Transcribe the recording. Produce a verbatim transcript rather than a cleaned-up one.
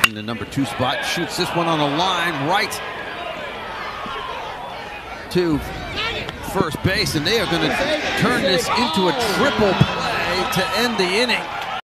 in the number two spot, shoots this one on the line, right to first base, and they are going to turn this into a triple play to end the inning.